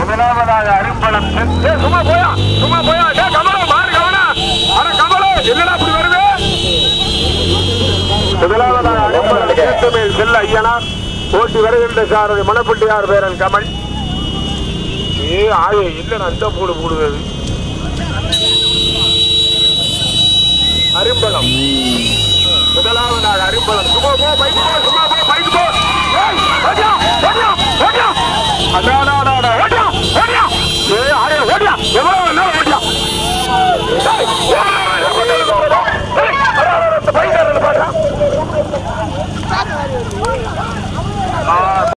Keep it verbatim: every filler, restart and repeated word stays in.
முதலாவதாக அரும்பலம் சும்மா போயா சும்மா போயா கமல மாறு கவனா அட கமல என்னடா அப்படி வருது முதலாவதாக அரும்பலம் மேல் செல்ல ஐயனார் போட்டி வருகின்ற சாரதி மணப்பட்டியார் பேரன் கமல் ஏ ஆய இல்ல அந்த போடு போடுவது அரும்பலம் முதலாவதாக அரும்பலம் சும்மா போ பைக் போ சும்மா போ பைக் போ ஏய் ஓடியா ஓடியா ஓடியா அடாடா அடாடா ஓடியா ஓடியா ஏய் ஆரே ஓடியா எவ்வளவு நேரம் ஓடியா ஏய் ஏய் அட பைக் காரல பாடா ஆ